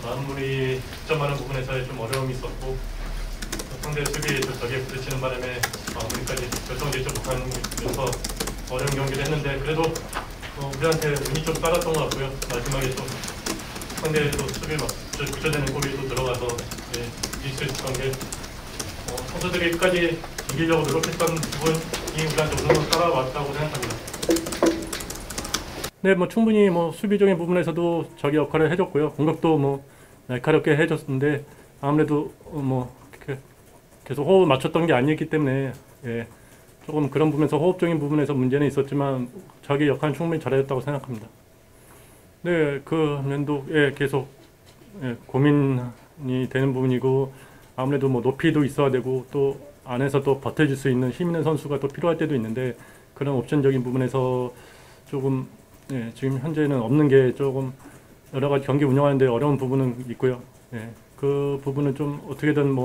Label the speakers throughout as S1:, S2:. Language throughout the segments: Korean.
S1: 마무리 득점하는 부분에서의 좀 어려움이 있었고 상대 수비에 좀 벽에 부딪히는 바람에 마무리까지 결정되지 못하면서 어려운 경기를 했는데 그래도 우리한테 운이 좀 따랐던 것 같고요. 마지막에 좀 상대도 수비 막 구조되는 골이 또 들어가서 이길 수 있었던 게 선수들이 끝까지 이기려고 노력했던 부분이 우리한테 우승으로 따라왔다고 생각합니다. 네, 충분히 수비적인 부분에서도 자기 역할을 해줬고요. 공격도 날카롭게 해줬는데 아무래도 계속 호흡을 맞췄던 게 아니었기 때문에 조금 그런 부분에서 호흡적인 부분에서 문제는 있었지만 자기 역할은 충분히 잘해줬다고 생각합니다. 네, 그 면도 계속 고민이 되는 부분이고 아무래도 높이도 있어야 되고 또 안에서 또 버텨줄 수 있는 힘 있는 선수가 또 필요할 때도 있는데 그런 옵션적인 부분에서 조금 지금 현재는 없는 게 조금 여러 가지 경기 운영하는데 어려운 부분은 있고요. 그 부분은 좀 어떻게든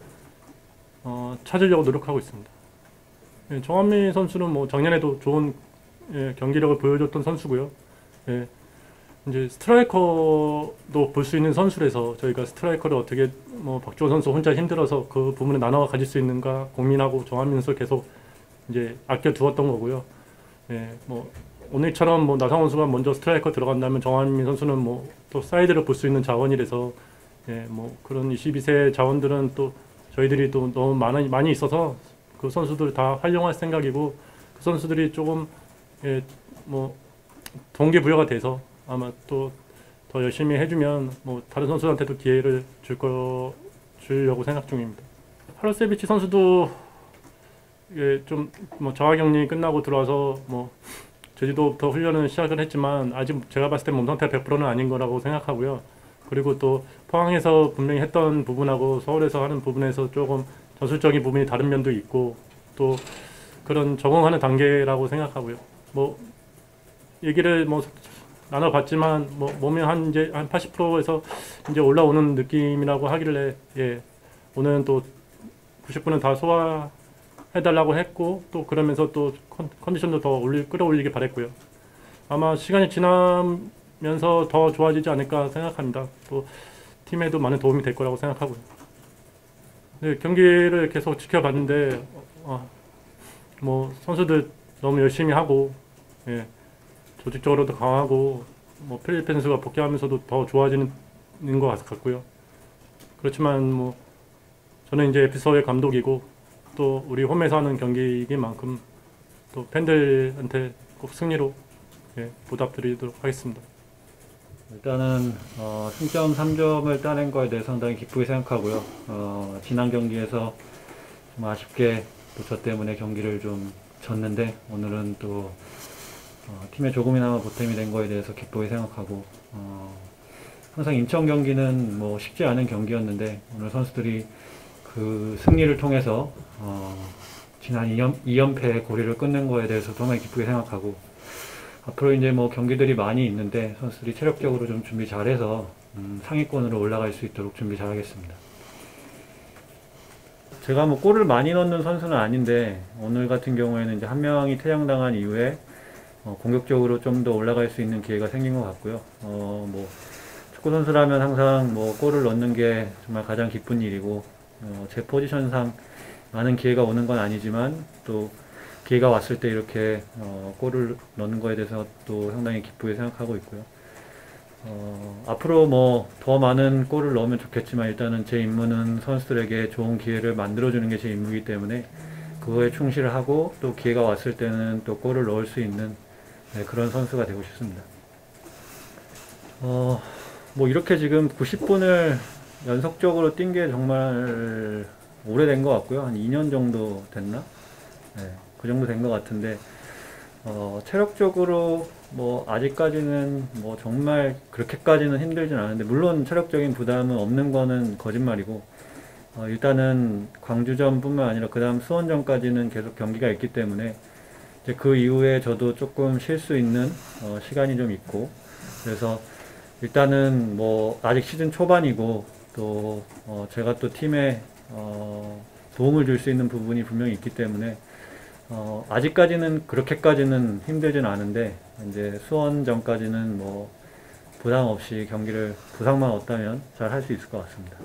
S1: 찾으려고 노력하고 있습니다. 정한민 선수는 작년에도 좋은 경기력을 보여줬던 선수고요. 이제 스트라이커도 볼 수 있는 선수라서 저희가 스트라이커를 어떻게 박주호 선수 혼자 힘들어서 그 부분을 나눠 가질 수 있는가 고민하고 정한민 선수를 계속 이제 아껴 두었던 거고요. 오늘처럼 나상원 선수가 먼저 스트라이커 들어간다면 정한민 선수는 또 사이드를 볼 수 있는 자원이라서 그런 22세 자원들은 또 저희들이 또 너무 많이 있어서 그 선수들 다 활용할 생각이고 그 선수들이 조금 동기부여가 돼서 아마 또 더 열심히 해주면 다른 선수한테도 기회를 주려고 생각 중입니다. 하루세비치 선수도 좀 자가격리 끝나고 들어와서 제주도부터 훈련을 시작을 했지만 아직 제가 봤을 때 몸 상태 100%는 아닌 거라고 생각하고요. 그리고 또 포항에서 분명히 했던 부분하고 서울에서 하는 부분에서 조금 전술적인 부분이 다른 면도 있고 또 그런 적응하는 단계라고 생각하고요. 얘기를 나눠봤지만 몸이 한 80%에서 이제 올라오는 느낌이라고 하길래 오늘은 또 90분은 다 소화해달라고 했고 또 그러면서 또 컨디션도 더 끌어올리길 바랬고요. 아마 시간이 지나면서 더 좋아지지 않을까 생각합니다. 또 팀에도 많은 도움이 될 거라고 생각하고요. 네, 경기를 계속 지켜봤는데 선수들 너무 열심히 하고 조직적으로도 강하고 필리핀 선수가 복귀하면서도 더 좋아지는 것 같고요. 그렇지만 저는 이제 에피소드의 감독이고 또 우리 홈에서 하는 경기인 만큼 또 팬들한테 꼭 승리로 보답드리도록 하겠습니다.
S2: 일단은 승점 3점을 따낸 거에 대해 상당히 기쁘게 생각하고요. 지난 경기에서 좀 아쉽게 또 저 때문에 경기를 좀 졌는데 오늘은 또 팀에 조금이나마 보탬이 된 거에 대해서 기쁘게 생각하고 항상 인천 경기는 쉽지 않은 경기였는데 오늘 선수들이 그 승리를 통해서 지난 2연패의 고리를 끊는 거에 대해서 정말 기쁘게 생각하고 앞으로 이제 경기들이 많이 있는데 선수들이 체력적으로 좀 준비 잘해서 상위권으로 올라갈 수 있도록 준비 잘하겠습니다. 제가 골을 많이 넣는 선수는 아닌데 오늘 같은 경우에는 이제 한 명이 퇴장당한 이후에 공격적으로 좀 더 올라갈 수 있는 기회가 생긴 것 같고요. 축구 선수라면 항상 골을 넣는 게 정말 가장 기쁜 일이고 제 포지션상 많은 기회가 오는 건 아니지만 또 기회가 왔을 때 이렇게 골을 넣는 거에 대해서 또 상당히 기쁘게 생각하고 있고요. 앞으로 더 많은 골을 넣으면 좋겠지만 일단은 제 임무는 선수들에게 좋은 기회를 만들어주는 게 제 임무이기 때문에 그거에 충실을 하고 또 기회가 왔을 때는 또 골을 넣을 수 있는 그런 선수가 되고 싶습니다. 이렇게 지금 90분을 연속적으로 뛴 게 정말 오래된 것 같고요. 한 2년 정도 됐나? 그 정도 된 것 같은데 체력적으로 아직까지는 정말 그렇게까지는 힘들진 않은데 물론 체력적인 부담은 없는 거는 거짓말이고 일단은 광주전 뿐만 아니라 그 다음 수원전까지는 계속 경기가 있기 때문에 이제 그 이후에 저도 조금 쉴 수 있는 시간이 좀 있고 그래서 일단은 아직 시즌 초반이고 또 제가 또 팀에 도움을 줄 수 있는 부분이 분명히 있기 때문에 아직까지는 그렇게까지는 힘들진 않은데 이제 수원전까지는 부담 없이 경기를 부상만 없다면 잘 할 수 있을 것 같습니다.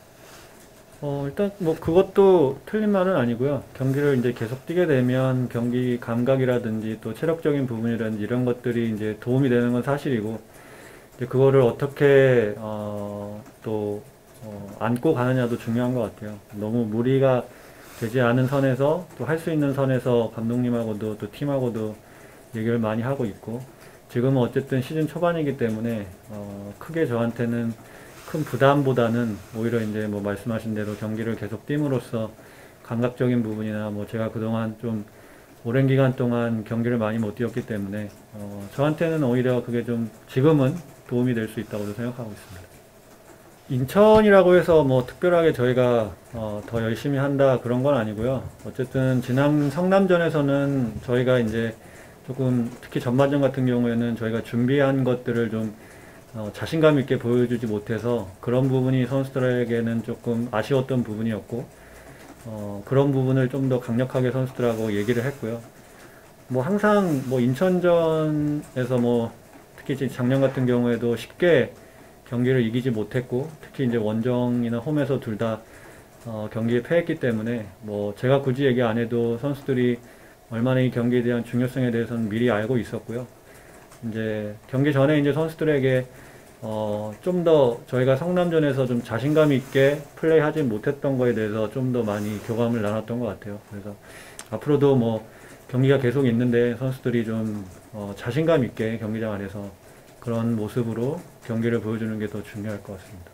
S2: 일단 뭐 그것도 틀린 말은 아니고요. 경기를 이제 계속 뛰게 되면 경기 감각이라든지 또 체력적인 부분이라든지 이런 것들이 이제 도움이 되는 건 사실이고, 이제 그거를 어떻게 또 안고 가느냐도 중요한 것 같아요. 너무 무리가 되지 않은 선에서 또 할 수 있는 선에서 감독님하고도 또 팀하고도 얘기를 많이 하고 있고, 지금은 어쨌든 시즌 초반이기 때문에 크게 저한테는 큰 부담보다는 오히려 이제 뭐 말씀하신 대로 경기를 계속 뛴으로써 감각적인 부분이나 뭐 제가 그동안 좀 오랜 기간 동안 경기를 많이 못 뛰었기 때문에 저한테는 오히려 그게 좀 지금은 도움이 될 수 있다고 생각하고 있습니다. 인천이라고 해서 뭐 특별하게 저희가 더 열심히 한다 그런 건 아니고요. 어쨌든 지난 성남전에서는 저희가 이제 조금 특히 전반전 같은 경우에는 저희가 준비한 것들을 좀 자신감 있게 보여주지 못해서 그런 부분이 선수들에게는 조금 아쉬웠던 부분이었고, 그런 부분을 좀 더 강력하게 선수들하고 얘기를 했고요. 뭐 항상 뭐 인천전에서 뭐 특히 작년 같은 경우에도 쉽게 경기를 이기지 못했고, 특히 이제 원정이나 홈에서 둘 다 경기에 패했기 때문에 뭐 제가 굳이 얘기 안 해도 선수들이 얼마나 이 경기에 대한 중요성에 대해서는 미리 알고 있었고요. 이제 경기 전에 이제 선수들에게 좀 더 저희가 성남전에서 좀 자신감 있게 플레이하지 못했던 거에 대해서 좀 더 많이 교감을 나눴던 것 같아요. 그래서 앞으로도 뭐 경기가 계속 있는데 선수들이 좀 자신감 있게 경기장 안에서 그런 모습으로 경기를 보여주는 게 더 중요할 것 같습니다.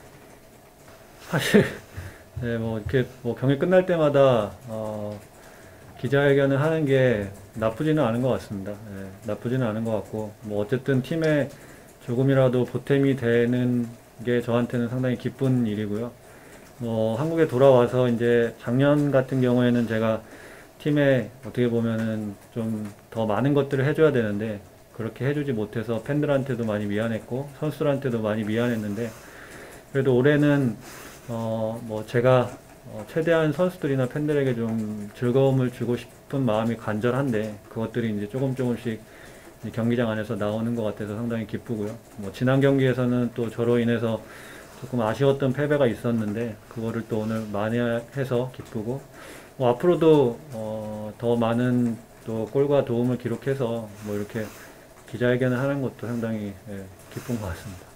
S2: 사실 네, 뭐 이렇게 뭐 경기 끝날 때마다 기자회견을 하는 게 나쁘지는 않은 것 같습니다. 네, 나쁘지는 않은 것 같고, 뭐 어쨌든 팀에 조금이라도 보탬이 되는 게 저한테는 상당히 기쁜 일이고요. 뭐 한국에 돌아와서 이제 작년 같은 경우에는 제가 팀에 어떻게 보면은 좀 더 많은 것들을 해줘야 되는데 그렇게 해주지 못해서 팬들한테도 많이 미안했고 선수들한테도 많이 미안했는데, 그래도 올해는 뭐 제가 최대한 선수들이나 팬들에게 좀 즐거움을 주고 싶은 마음이 간절한데 그것들이 이제 조금씩 경기장 안에서 나오는 것 같아서 상당히 기쁘고요. 뭐 지난 경기에서는 또 저로 인해서 조금 아쉬웠던 패배가 있었는데 그거를 또 오늘 만회해서 기쁘고, 뭐 앞으로도 더 많은 또 골과 도움을 기록해서 뭐 이렇게 기자회견을 하는 것도 상당히 기쁜 것 같습니다.